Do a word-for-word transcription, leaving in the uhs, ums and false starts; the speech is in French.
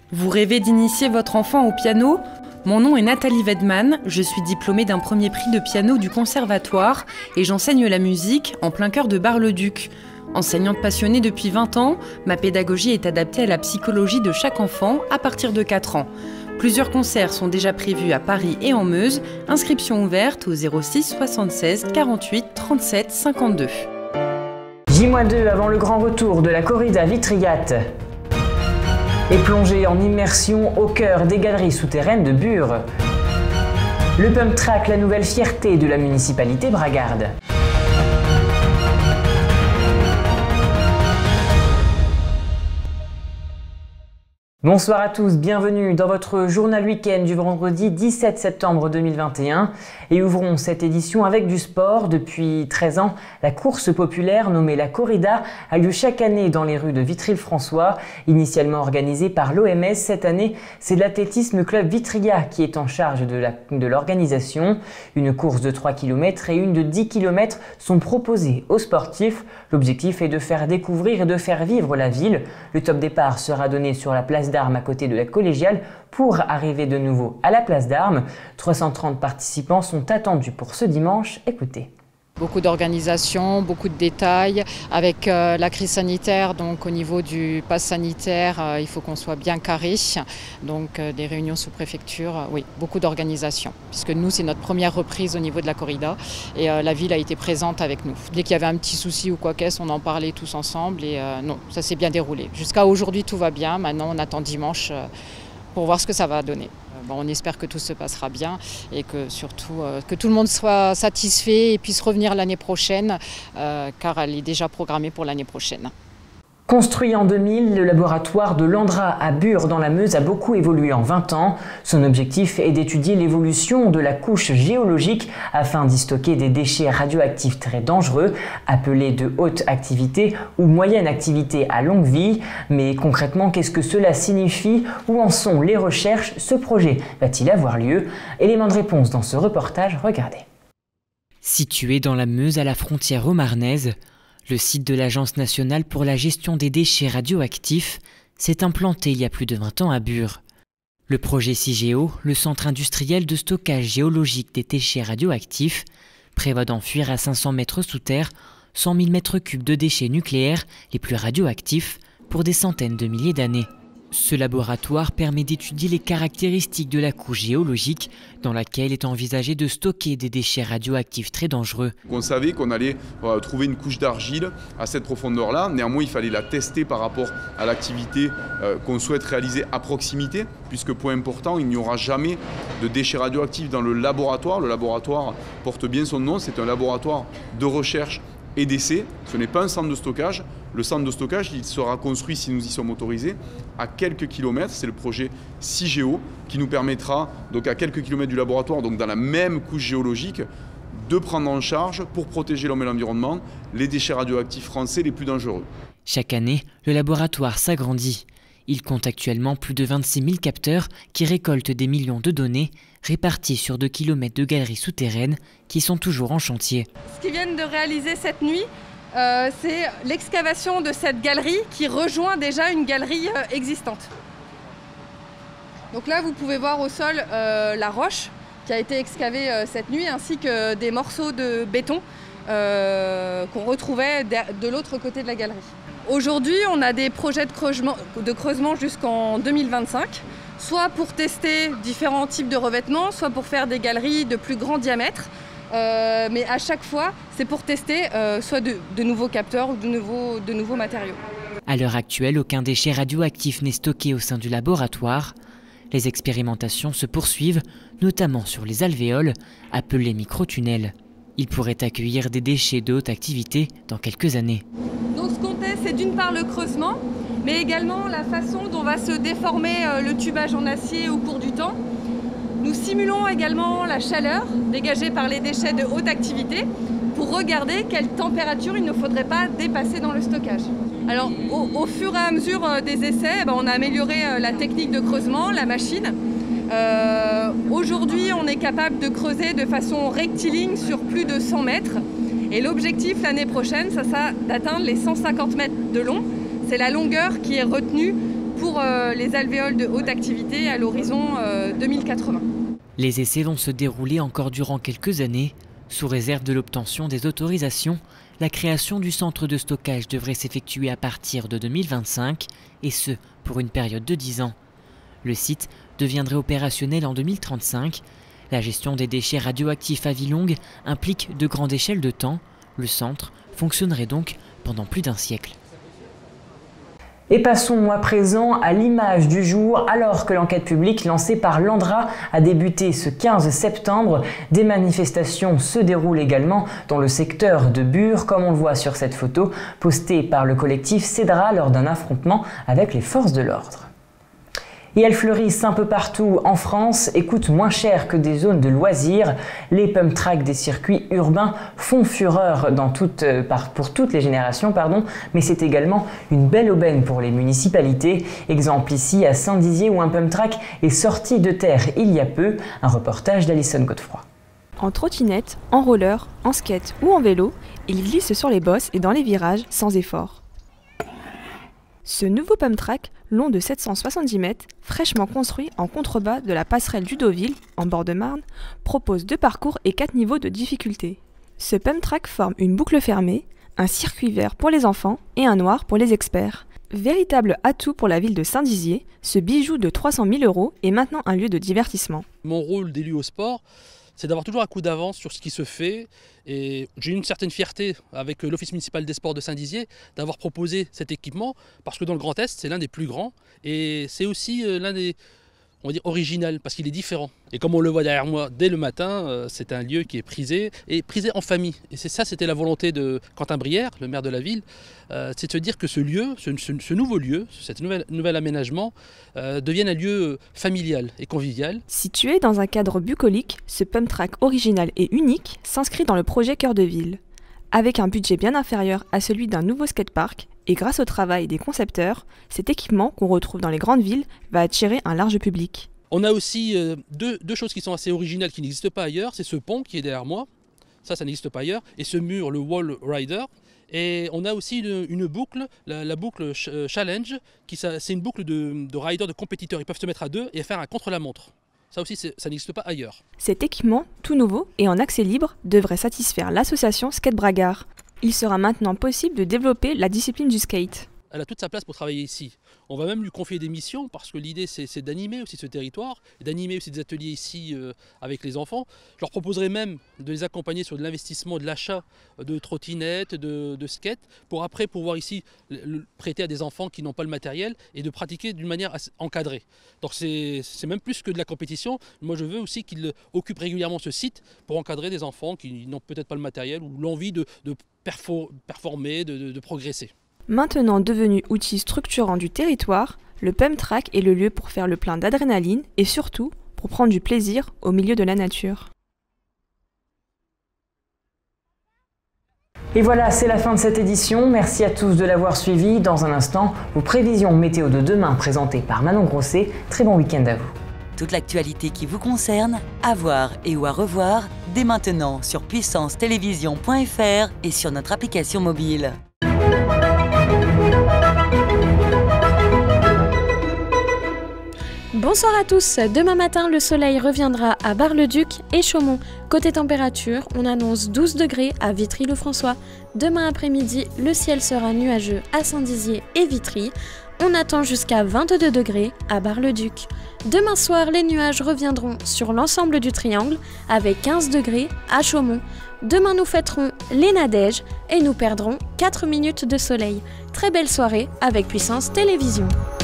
Vous rêvez d'initier votre enfant au piano ? Mon nom est Nathalie Wedman, je suis diplômée d'un premier prix de piano du conservatoire et j'enseigne la musique en plein cœur de Bar-le-Duc. Enseignante passionnée depuis vingt ans, ma pédagogie est adaptée à la psychologie de chaque enfant à partir de quatre ans. Plusieurs concerts sont déjà prévus à Paris et en Meuse, inscription ouverte au zéro six soixante-seize quarante-huit trente-sept cinquante-deux. J deux avant le grand retour de la corrida Vitrigat. Et plongé en immersion au cœur des galeries souterraines de Bure. Le pump track, la nouvelle fierté de la municipalité bragarde. Bonsoir à tous, bienvenue dans votre journal week-end du vendredi dix-sept septembre deux mille vingt et un et ouvrons cette édition avec du sport. Depuis treize ans, la course populaire nommée la Corrida a lieu chaque année dans les rues de Vitry-le-François. Initialement organisée par l'O M S, cette année, c'est l'athlétisme club Vitria qui est en charge de l'organisation. Une course de trois kilomètres et une de dix kilomètres sont proposées aux sportifs. L'objectif est de faire découvrir et de faire vivre la ville. Le top départ sera donné sur la place d'Armes à côté de la collégiale pour arriver de nouveau à la place d'Armes. trois cent trente participants sont attendus pour ce dimanche. Écoutez. Beaucoup d'organisation, beaucoup de détails. Avec euh, la crise sanitaire, donc au niveau du pass sanitaire, euh, il faut qu'on soit bien carré. Donc euh, des réunions sous préfecture, euh, oui, beaucoup d'organisation. Puisque nous, c'est notre première reprise au niveau de la corrida et euh, la ville a été présente avec nous. Dès qu'il y avait un petit souci ou quoi qu'est-ce, on en parlait tous ensemble et euh, non, ça s'est bien déroulé. Jusqu'à aujourd'hui, tout va bien. Maintenant, on attend dimanche euh, pour voir ce que ça va donner. Bon, on espère que tout se passera bien et que surtout euh, que tout le monde soit satisfait et puisse revenir l'année prochaine, euh, car elle est déjà programmée pour l'année prochaine. Construit en deux mille, le laboratoire de l'Andra à Bure dans la Meuse a beaucoup évolué en vingt ans. Son objectif est d'étudier l'évolution de la couche géologique afin d'y stocker des déchets radioactifs très dangereux, appelés de haute activité ou moyenne activité à longue vie. Mais concrètement, qu'est-ce que cela signifie? Où en sont les recherches? Ce projet va-t-il avoir lieu? Élément de réponse dans ce reportage, regardez. Situé dans la Meuse à la frontière au-marnaise, le site de l'Agence nationale pour la gestion des déchets radioactifs s'est implanté il y a plus de vingt ans à Bure. Le projet CIGEO, le centre industriel de stockage géologique des déchets radioactifs, prévoit d'enfuir à cinq cents mètres sous terre cent mille mètres cubes de déchets nucléaires les plus radioactifs pour des centaines de milliers d'années. Ce laboratoire permet d'étudier les caractéristiques de la couche géologique dans laquelle est envisagé de stocker des déchets radioactifs très dangereux. On savait qu'on allait euh, trouver une couche d'argile à cette profondeur-là. Néanmoins, il fallait la tester par rapport à l'activité euh, qu'on souhaite réaliser à proximité, puisque point important, il n'y aura jamais de déchets radioactifs dans le laboratoire. Le laboratoire porte bien son nom, c'est un laboratoire de recherche et d'essai. Ce n'est pas un centre de stockage. Le centre de stockage, il sera construit, si nous y sommes autorisés, à quelques kilomètres. C'est le projet CIGEO qui nous permettra, donc à quelques kilomètres du laboratoire, donc dans la même couche géologique, de prendre en charge, pour protéger l'homme et l'environnement, les déchets radioactifs français les plus dangereux. Chaque année, le laboratoire s'agrandit. Il compte actuellement plus de vingt-six mille capteurs qui récoltent des millions de données répartis sur deux kilomètres de galeries souterraines qui sont toujours en chantier. Ce qu'ils viennent de réaliser cette nuit, euh, c'est l'excavation de cette galerie qui rejoint déjà une galerie euh, existante. Donc là, vous pouvez voir au sol euh, la roche qui a été excavée euh, cette nuit, ainsi que des morceaux de béton euh, qu'on retrouvait de l'autre côté de la galerie. Aujourd'hui, on a des projets de creusement, de creusement jusqu'en deux mille vingt-cinq, soit pour tester différents types de revêtements, soit pour faire des galeries de plus grand diamètre. Euh, mais à chaque fois, c'est pour tester euh, soit de, de nouveaux capteurs ou de nouveaux, de nouveaux matériaux. À l'heure actuelle, aucun déchet radioactif n'est stocké au sein du laboratoire. Les expérimentations se poursuivent, notamment sur les alvéoles, appelés microtunnels. Ils pourraient accueillir des déchets de haute activité dans quelques années. Donc ce qu'on teste, c'est d'une part le creusement, mais également la façon dont va se déformer le tubage en acier au cours du temps. Nous simulons également la chaleur dégagée par les déchets de haute activité pour regarder quelle température il ne faudrait pas dépasser dans le stockage. Alors au, au fur et à mesure des essais, ben, on a amélioré la technique de creusement, la machine. Euh, Aujourd'hui, on est capable de creuser de façon rectiligne sur plus de cent mètres. Et l'objectif l'année prochaine, ça sera d'atteindre les cent cinquante mètres de long. C'est la longueur qui est retenue pour euh, les alvéoles de haute activité à l'horizon euh, deux mille quatre-vingts. Les essais vont se dérouler encore durant quelques années. Sous réserve de l'obtention des autorisations, la création du centre de stockage devrait s'effectuer à partir de deux mille vingt-cinq, et ce, pour une période de dix ans. Le site deviendrait opérationnel en deux mille trente-cinq. La gestion des déchets radioactifs à vie longue implique de grandes échelles de temps. Le centre fonctionnerait donc pendant plus d'un siècle. Et passons à présent à l'image du jour. Alors que l'enquête publique lancée par l'Andra a débuté ce quinze septembre, des manifestations se déroulent également dans le secteur de Bure, comme on le voit sur cette photo postée par le collectif Cédra lors d'un affrontement avec les forces de l'ordre. Et elles fleurissent un peu partout en France et coûtent moins cher que des zones de loisirs. Les pump tracks des circuits urbains font fureur dans toute, euh, par, pour toutes les générations, pardon, mais c'est également une belle aubaine pour les municipalités. Exemple ici à Saint-Dizier où un pump track est sorti de terre il y a peu. Un reportage d'Alison Godefroy. En trottinette, en roller, en skate ou en vélo, il glisse sur les bosses et dans les virages sans effort. Ce nouveau pump track, long de sept cent soixante-dix mètres, fraîchement construit en contrebas de la passerelle du Deauville, en bord de Marne, propose deux parcours et quatre niveaux de difficulté. Ce pump track forme une boucle fermée, un circuit vert pour les enfants et un noir pour les experts. Véritable atout pour la ville de Saint-Dizier, ce bijou de trois cent mille euros est maintenant un lieu de divertissement. Mon rôle d'élu au sport, c'est d'avoir toujours un coup d'avance sur ce qui se fait. Et j'ai une certaine fierté avec l'Office municipal des sports de Saint-Dizier d'avoir proposé cet équipement parce que dans le Grand Est, c'est l'un des plus grands et c'est aussi l'un des, on va dire, original parce qu'il est différent. Et comme on le voit derrière moi dès le matin, c'est un lieu qui est prisé et prisé en famille. Et c'est ça, c'était la volonté de Quentin Brière, le maire de la ville, euh, c'est de se dire que ce lieu, ce, ce, ce nouveau lieu, cet nouvel, nouvel aménagement euh, devienne un lieu familial et convivial. Situé dans un cadre bucolique, ce pump track original et unique s'inscrit dans le projet Cœur de Ville. Avec un budget bien inférieur à celui d'un nouveau skatepark, et grâce au travail des concepteurs, cet équipement qu'on retrouve dans les grandes villes va attirer un large public. On a aussi euh, deux, deux choses qui sont assez originales qui n'existent pas ailleurs. C'est ce pont qui est derrière moi, ça, ça n'existe pas ailleurs, et ce mur, le wall rider. Et on a aussi une, une boucle, la, la boucle challenge, qui c'est une boucle de, de riders, de compétiteurs. Ils peuvent se mettre à deux et faire un contre-la-montre. Ça aussi, ça n'existe pas ailleurs. Cet équipement, tout nouveau et en accès libre, devrait satisfaire l'association Skate Bragard. Il sera maintenant possible de développer la discipline du skate. Elle a toute sa place pour travailler ici. On va même lui confier des missions parce que l'idée c'est d'animer aussi ce territoire, d'animer aussi des ateliers ici euh, avec les enfants. Je leur proposerai même de les accompagner sur de l'investissement, de l'achat de trottinettes, de, de skates, pour après pouvoir ici le, le prêter à des enfants qui n'ont pas le matériel et de pratiquer d'une manière encadrée. Donc c'est même plus que de la compétition. Moi je veux aussi qu'ils occupent régulièrement ce site pour encadrer des enfants qui n'ont peut-être pas le matériel ou l'envie de, de performer, de, de, de progresser. Maintenant devenu outil structurant du territoire, le pump track est le lieu pour faire le plein d'adrénaline et surtout pour prendre du plaisir au milieu de la nature. Et voilà, c'est la fin de cette édition. Merci à tous de l'avoir suivi. Dans un instant, vos prévisions météo de demain présentées par Manon Grosset. Très bon week-end à vous. Toute l'actualité qui vous concerne, à voir et ou à revoir dès maintenant sur puissance télévision point F R et sur notre application mobile. Bonsoir à tous, demain matin le soleil reviendra à Bar-le-Duc et Chaumont. Côté température, on annonce douze degrés à Vitry-le-François. Demain après-midi, le ciel sera nuageux à Saint-Dizier et Vitry. On attend jusqu'à vingt-deux degrés à Bar-le-Duc. Demain soir, les nuages reviendront sur l'ensemble du triangle avec quinze degrés à Chaumont. Demain, nous fêterons les Nadèges et nous perdrons quatre minutes de soleil. Très belle soirée avec Puissance Télévision.